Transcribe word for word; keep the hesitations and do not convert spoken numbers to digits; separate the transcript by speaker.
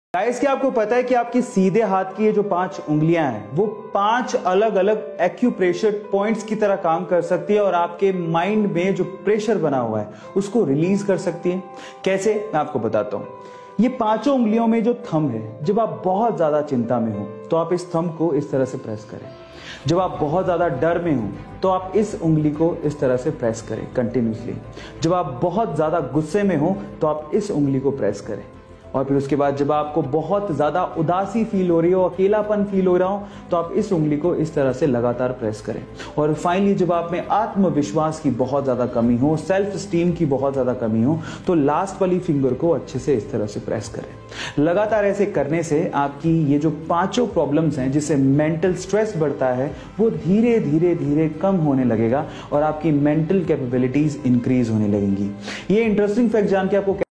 Speaker 1: Guys, क्या आपको पता है कि आपकी सीधे हाथ की ये जो पांच उंगलियां हैं वो पांच अलग अलग एक्यूप्रेशर पॉइंट्स की तरह काम कर सकती है और आपके माइंड में जो प्रेशर बना हुआ है उसको रिलीज कर सकती है। कैसे, मैं आपको बताता हूं। ये पांचों उंगलियों में जो थंब है, जब आप बहुत ज्यादा चिंता में हो तो आप इस थंब को इस तरह से प्रेस करें। जब आप बहुत ज्यादा डर में हो तो आप इस उंगली को इस तरह से प्रेस करें कंटिन्यूसली। जब आप बहुत ज्यादा गुस्से में हो तो आप इस उंगली को प्रेस करें। और फिर उसके बाद जब आपको बहुत ज्यादा उदासी फील हो रही हो, अकेलापन फील हो रहा हो, तो आप इस उंगली को इस तरह से लगातार प्रेस करें। और फाइनली जब आप में आत्मविश्वास की बहुत ज्यादा कमी हो, सेल्फ स्टीम की बहुत ज्यादा कमी हो, तो लास्ट वाली फिंगर को अच्छे से इस तरह से प्रेस करें। लगातार ऐसे करने से आपकी ये जो पांचों प्रॉब्लम्स हैं जिससे मेंटल स्ट्रेस बढ़ता है वो धीरे धीरे धीरे कम होने लगेगा और आपकी मेंटल कैपेबिलिटीज इंक्रीज होने लगेंगी। ये इंटरेस्टिंग फैक्ट जान के आपको